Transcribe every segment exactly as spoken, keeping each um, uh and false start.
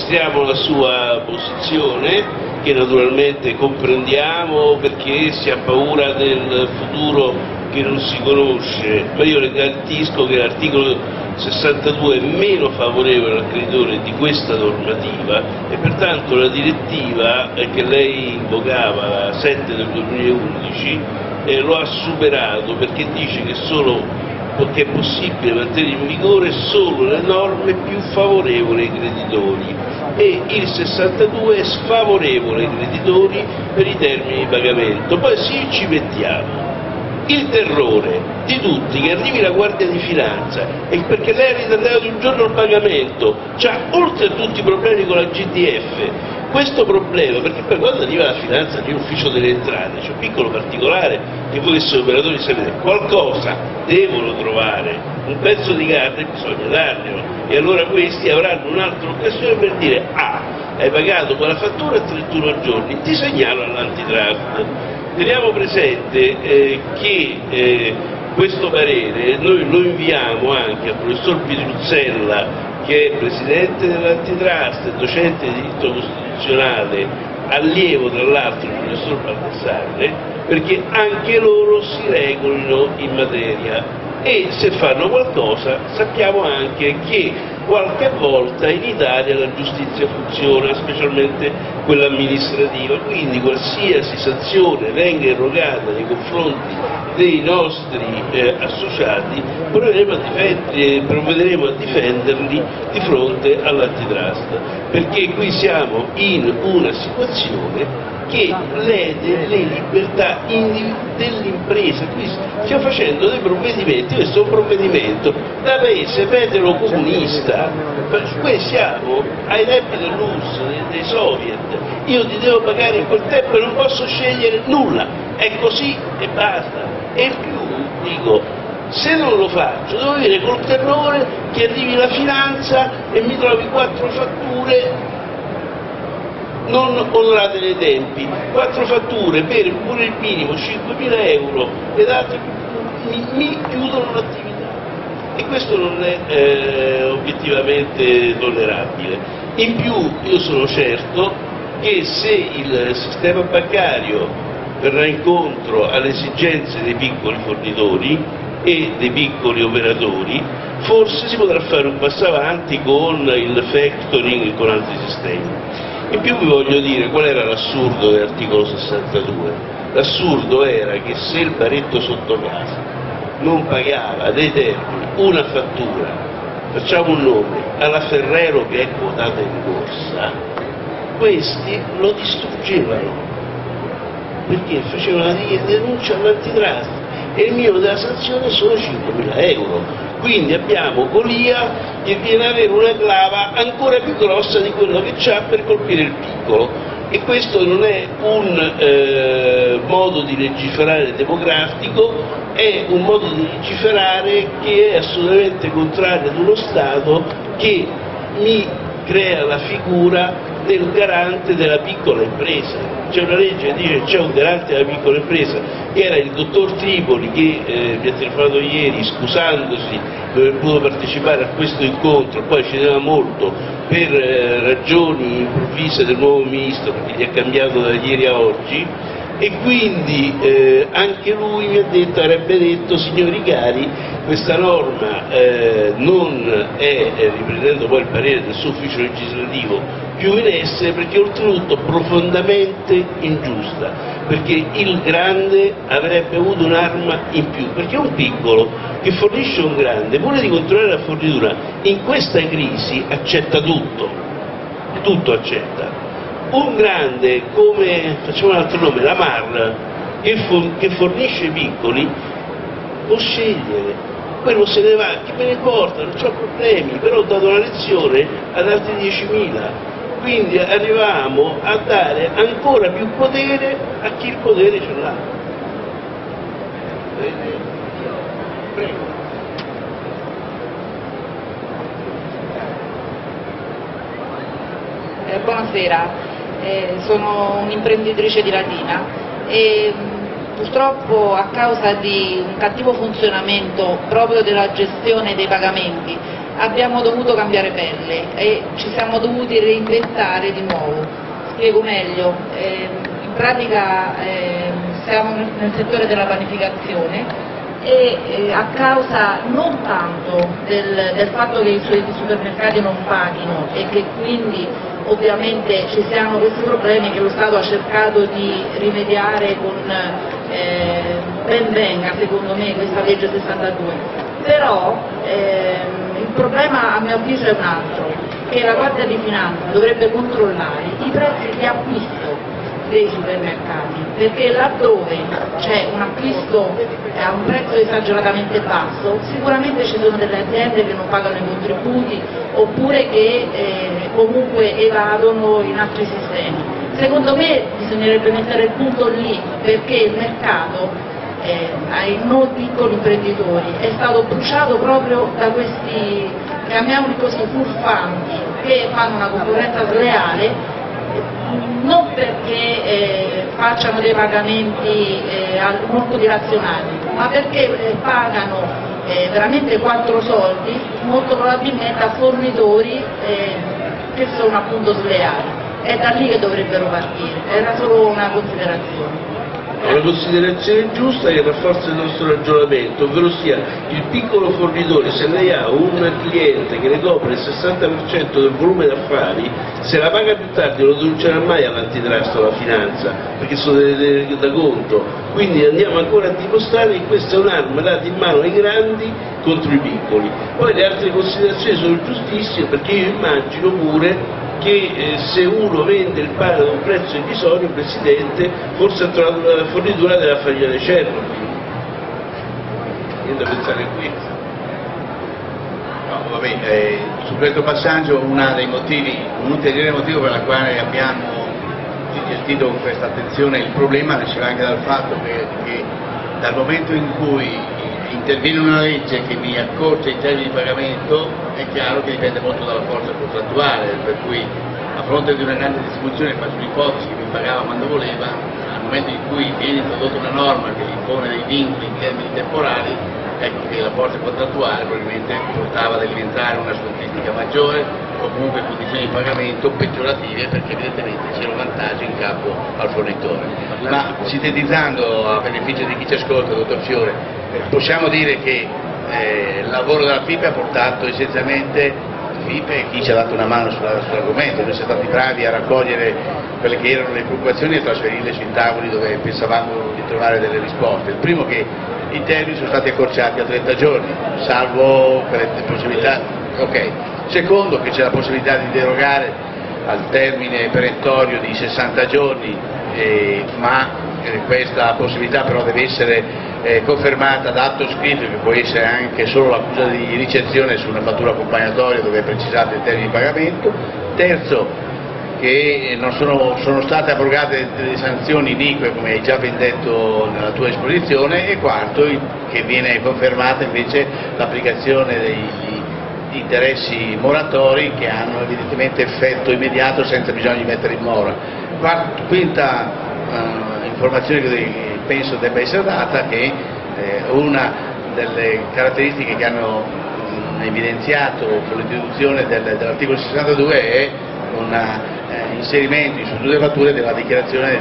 registriamo la sua posizione, che naturalmente comprendiamo perché si ha paura del futuro che non si conosce, ma io le garantisco che l'articolo sessantadue è meno favorevole al creditore di questa normativa e pertanto la direttiva che lei invocava, la sette del duemilaundici, eh, lo ha superato, perché dice che solo perché è possibile mantenere in vigore solo le norme più favorevoli ai creditori e il sessantadue è sfavorevole ai creditori per i termini di pagamento. Poi sì, ci mettiamo il terrore di tutti che arrivi la Guardia di Finanza e perché lei ha ritardato di un giorno il pagamento, c'ha oltre a tutti i problemi con la G D F, questo problema, perché poi quando arriva la finanza di ufficio delle entrate c'è un piccolo particolare che voi essere operatori sapete, qualcosa devono trovare, un pezzo di carta e bisogna darglielo, e allora questi avranno un'altra occasione per dire ah, hai pagato quella fattura a trentuno giorni, ti segnalo all'antitrust. Teniamo presente eh, che eh, questo parere noi lo inviamo anche al professor Pitruzzella, che è presidente dell'antitrust e docente di diritto costituzionale, allievo tra l'altro del professor Baldassarre, perché anche loro si regolino in materia e se fanno qualcosa sappiamo anche che qualche volta in Italia la giustizia funziona, specialmente quella amministrativa, quindi qualsiasi sanzione venga erogata nei confronti dei nostri eh, associati provvederemo a, difendere, provvederemo a difenderli di fronte all'antitrust, perché qui siamo in una situazione che lede le libertà dell'impresa. Qui stiamo facendo dei provvedimenti, questo è un provvedimento da paese vetero-comunista, qui siamo ai tempi dell'U R S S, dei, dei soviet, io ti devo pagare in quel tempo e non posso scegliere nulla, è così e basta. E in più dico, se non lo faccio devo dire col terrore che arrivi la finanza e mi trovi quattro fatture non onorate nei tempi, quattro fatture per pure il minimo cinquemila euro e altre mi, mi chiudono l'attività e questo non è eh, obiettivamente tollerabile. In più io sono certo che se il sistema bancario verrà incontro alle esigenze dei piccoli fornitori e dei piccoli operatori, forse si potrà fare un passo avanti con il factoring e con altri sistemi. In più vi voglio dire qual era l'assurdo dell'articolo sessantadue. L'assurdo era che se il baretto sotto casa non pagava dei termini una fattura, facciamo un nome, alla Ferrero che è quotata in borsa, questi lo distruggevano, perché facevano la denuncia all'antitrust e il minimo della sanzione sono cinquemila euro. Quindi abbiamo Golia che viene ad avere una clava ancora più grossa di quello che c'ha per colpire il piccolo, e questo non è un eh, modo di legiferare democratico, è un modo di legiferare che è assolutamente contrario ad uno Stato che mi crea la figura del garante della piccola impresa. C'è una legge che dice che c'è un garante della piccola impresa, che era il dottor Tripoli che eh, mi ha telefonato ieri scusandosi di aver potuto partecipare a questo incontro, poi ci teneva molto per eh, ragioni improvvise del nuovo ministro, perché gli è cambiato da ieri a oggi, e quindi eh, anche lui mi ha detto, avrebbe detto, signori cari, questa norma eh, non è, eh, riprendendo poi il parere del suo ufficio legislativo, più in essere, perché oltretutto profondamente ingiusta, perché il grande avrebbe avuto un'arma in più, perché un piccolo che fornisce un grande, pure di controllare la fornitura, in questa crisi accetta tutto, tutto accetta. Un grande come, facciamo un altro nome, la Mar, che, for, che fornisce piccoli, può scegliere, quello se ne va, chi me ne importa, non c'ho problemi, però ho dato una lezione ad altri diecimila, quindi arrivavamo a dare ancora più potere a chi il potere ce l'ha. Prego. Eh, buonasera. Eh, sono un'imprenditrice di Latina e mh, purtroppo a causa di un cattivo funzionamento proprio della gestione dei pagamenti abbiamo dovuto cambiare pelle e ci siamo dovuti reinventare di nuovo. Spiego meglio, eh, in pratica eh, siamo nel settore della panificazione e eh, a causa non tanto del, del fatto che i supermercati non paghino e che quindi ovviamente ci siano questi problemi che lo Stato ha cercato di rimediare con eh, ben venga secondo me questa legge sessantadue, però ehm, il problema a mio avviso è un altro, che la Guardia di Finanza dovrebbe controllare i prezzi di acquisto dei supermercati, perché laddove c'è un acquisto a un prezzo esageratamente basso sicuramente ci sono delle aziende che non pagano i contributi oppure che eh, comunque evadono in altri sistemi. Secondo me bisognerebbe mettere il punto lì, perché il mercato eh, ai noi piccoli imprenditori è stato bruciato proprio da questi, chiamiamoli così, furfanti che fanno una concorrenza sleale, non perché eh, facciano dei pagamenti eh, molto irrazionali, ma perché eh, pagano eh, veramente quattro soldi, molto probabilmente a fornitori eh, che sono appunto sleali. È da lì che dovrebbero partire, era solo una considerazione. Una considerazione giusta che rafforza il nostro ragionamento, ovvero sia il piccolo fornitore, se lei ha un cliente che ne copre il sessanta per cento del volume d'affari, se la paga più tardi non lo denuncerà mai all'antitrust o alla finanza, perché sono delle, delle da conto. Quindi andiamo ancora a dimostrare che questa è un'arma data in mano ai grandi contro i piccoli. Poi le altre considerazioni sono giustissime, perché io immagino pure che eh, se uno vende il pane ad un prezzo irrisorio, Presidente, forse ha trovato la fornitura della farina di Chernobyl. Niente da pensare qui. No, vabbè, eh, su questo passaggio uno dei motivi, un ulteriore motivo per il quale abbiamo gestito con questa attenzione il problema nasceva anche dal fatto che, che dal momento in cui interviene una legge che mi accorcia i termini di pagamento, è chiaro che dipende molto dalla forza contrattuale, per cui a fronte di una grande distribuzione, faccio un'ipotesi, che mi pagava quando voleva, al momento in cui viene introdotta una norma che impone dei vincoli in termini temporali, ecco che la forza contrattuale probabilmente portava ad alimentare una statistica maggiore o comunque condizioni di pagamento peggiorative, perché evidentemente c'era un vantaggio in capo al fornitore. Ma sintetizzando a beneficio di chi ci ascolta, dottor Fiore, possiamo dire che eh, il lavoro della F I P E ha portato essenzialmente, F I P E e chi ci ha dato una mano sull'argomento, noi siamo stati bravi a raccogliere quelle che erano le preoccupazioni e trasferirle sui tavoli dove pensavamo di trovare delle risposte. Il primo, che i termini sono stati accorciati a trenta giorni, salvo per le possibilità, ok. Secondo, che c'è la possibilità di derogare al termine perentorio di sessanta giorni, eh, ma eh, questa possibilità però deve essere eh, confermata da atto scritto, che può essere anche solo l'accusa di ricezione su una fattura accompagnatoria dove è precisato il termine di pagamento. Terzo, che non sono, sono state abrogate delle sanzioni inique, come hai già ben detto nella tua esposizione. E quarto, che viene confermata invece l'applicazione degli interessi moratori, che hanno evidentemente effetto immediato senza bisogno di mettere in mora. Quarta, quinta uh, informazione che penso debba essere data, che eh, una delle caratteristiche che hanno mh, evidenziato con l'introduzione del, dell'articolo sessantadue è un eh, inserimento in due fatture della dichiarazione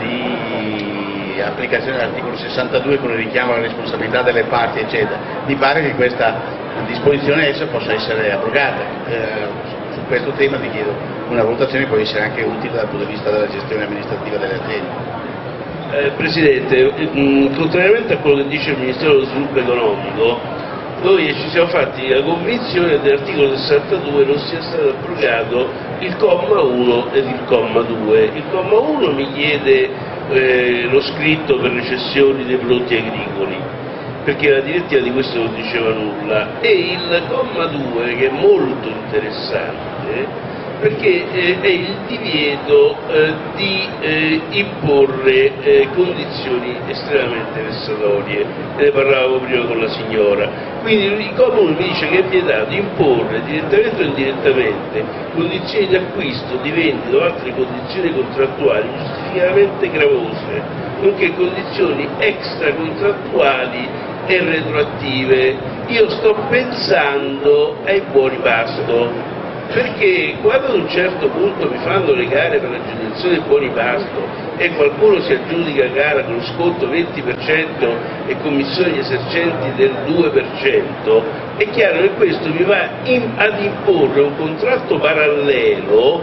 di applicazione dell'articolo sessantadue con il richiamo alla responsabilità delle parti, eccetera. Mi pare che questa disposizione essa possa essere abrogata. Eh, su questo tema vi chiedo una valutazione che può essere anche utile dal punto di vista della gestione amministrativa delle aziende. Eh, Presidente, mh, contrariamente a quello che dice il Ministero dello Sviluppo Economico, noi ci siamo fatti la convinzione che dell'articolo sessantadue non sia stato abrogato il comma uno ed il comma due. Il comma uno mi chiede eh, lo scritto per le cessioni dei prodotti agricoli, perché la direttiva di questo non diceva nulla, e il comma due, che è molto interessante, perché eh, è il divieto eh, di eh, imporre eh, condizioni estremamente vessatorie, ne parlavamo prima con la signora. Quindi il comma uno mi dice che è vietato imporre direttamente o indirettamente condizioni di acquisto, di vendita o altre condizioni contrattuali giustificatamente gravose, nonché condizioni extracontrattuali e retroattive. Io sto pensando ai buoni pasto, perché quando ad un certo punto mi fanno le gare per l'aggiudicazione dei buoni pasto e qualcuno si aggiudica gara con sconto venti per cento e commissioni agli esercenti del due per cento, è chiaro che questo mi va in, ad imporre un contratto parallelo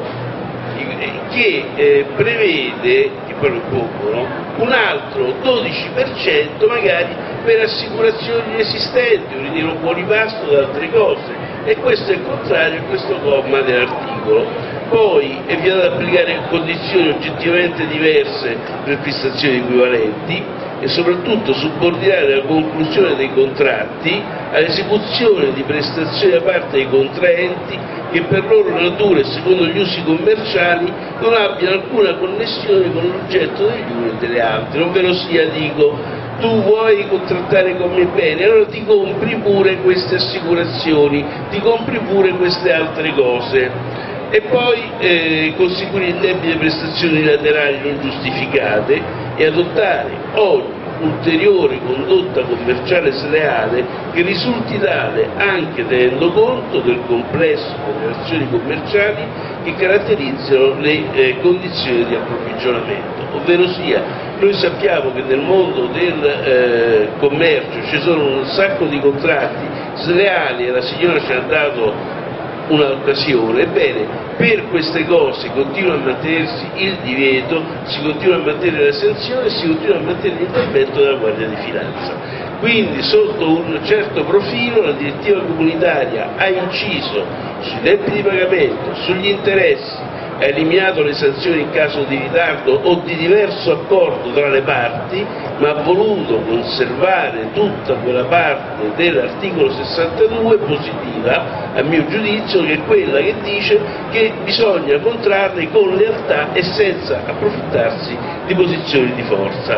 che eh, prevede, che poi lo impongono, un altro dodici per cento magari per assicurazioni esistenti, quindi un buoni pasto da altre cose, e questo è il contrario a questo comma dell'articolo. Poi è vietato ad applicare condizioni oggettivamente diverse per prestazioni equivalenti e soprattutto subordinare la conclusione dei contratti all'esecuzione di prestazioni da parte dei contraenti che per loro natura e secondo gli usi commerciali non abbiano alcuna connessione con l'oggetto degli uni e delle altre, ovvero sia, dico, tu vuoi contrattare con me bene, allora ti compri pure queste assicurazioni, ti compri pure queste altre cose. E poi eh, conseguire indebite prestazioni laterali non giustificate e adottare ogni ulteriore condotta commerciale sleale che risulti tale anche tenendo conto del complesso delle relazioni commerciali che caratterizzano le eh, condizioni di approvvigionamento. Ovvero sia, noi sappiamo che nel mondo del eh, commercio ci sono un sacco di contratti sleali e la signora ci ha dato un'occasione. Ebbene, per queste cose continua a mantenersi il divieto, si continua a mantenere la sanzione e si continua a mantenere l'intervento della Guardia di Finanza. Quindi sotto un certo profilo la direttiva comunitaria ha inciso sui tempi di pagamento, sugli interessi, ha eliminato le sanzioni in caso di ritardo o di diverso accordo tra le parti, ma ha voluto conservare tutta quella parte dell'articolo sessantadue positiva, a mio giudizio, che è quella che dice che bisogna contrarre con lealtà e senza approfittarsi di posizioni di forza.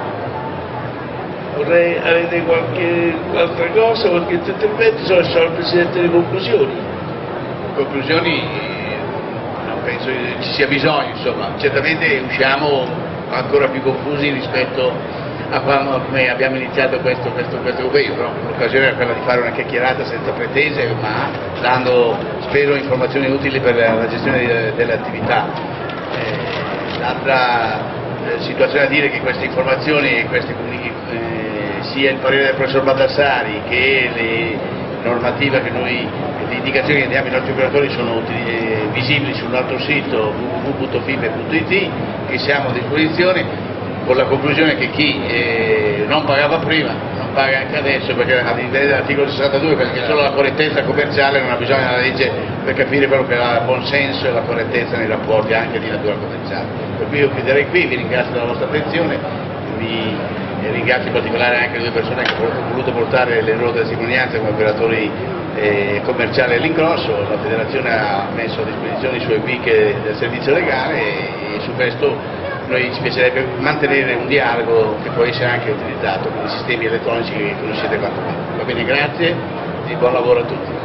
Vorrei, avete qualche altra cosa, qualche intervento? Se lasciamo al Presidente le conclusioni. Conclusioni? Penso che ci sia bisogno, insomma, certamente usciamo ancora più confusi rispetto a quando come abbiamo iniziato questo, questo, questo governo, però l'occasione era quella di fare una chiacchierata senza pretese, ma dando, spero, informazioni utili per la gestione dell'attività. Eh, l'altra eh, situazione a dire è che queste informazioni e questi comunichi, eh, sia il parere del professor Baldassari che le normative che noi, le indicazioni che diamo ai nostri operatori sono utili, eh, visibili sul nostro sito w w w punto fibe punto i t, che siamo a disposizione, con la conclusione che chi eh, non pagava prima non paga anche adesso, perché a livello dell'articolo sessantadue, perché solo la correttezza commerciale non ha bisogno della legge per capire quello che è il buon senso e la correttezza nei rapporti anche di natura commerciale. Per cui io chiuderei qui, vi ringrazio della vostra attenzione, vi ringrazio in particolare anche le due persone che hanno voluto portare le loro testimonianze come operatori eh, commerciali all'ingrosso. La Federazione ha messo a disposizione i suoi week del servizio legale e, e su questo noi ci piacerebbe mantenere un dialogo che può essere anche utilizzato con i sistemi elettronici che conoscete quanto me. Va bene, grazie e buon lavoro a tutti.